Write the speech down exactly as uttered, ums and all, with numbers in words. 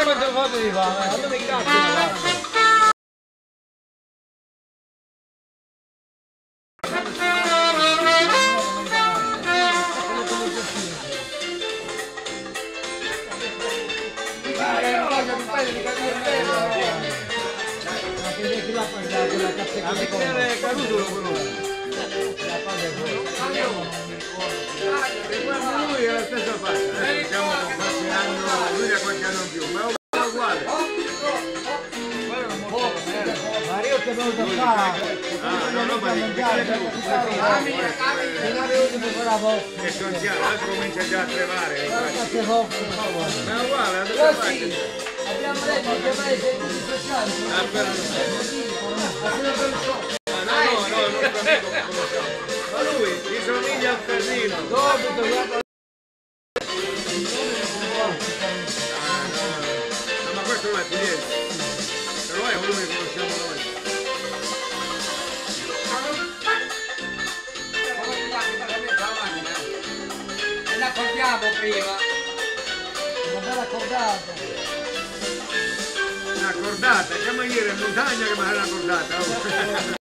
quante foto di fare? Allora mi grazie. La bicchiere è caduto lo conosco. Guarda lui è la stessa faccia, diciamo che qualche anno, lui ha qualche anno in più, ma è uguale. Mario ti devo toccare. Ah, no, no, ma dico, bicchiere tu. Che sono anziano, adesso comincia già a tremare. Ma è uguale, la stessa faccia. Abbiamo detto che mai sei tutti sociali. Ah, però no, no, no, non lo conosciamo. Ma lui gli somiglia al Ferrino. Dopo togliamo. Ah, no, no, ma questo non è pugliese. Però è uno che conosciamo noi. E l'accordiamo prima. Una bella accordata. Una cordata, chiama ieri in montagna che mi ha una cordata.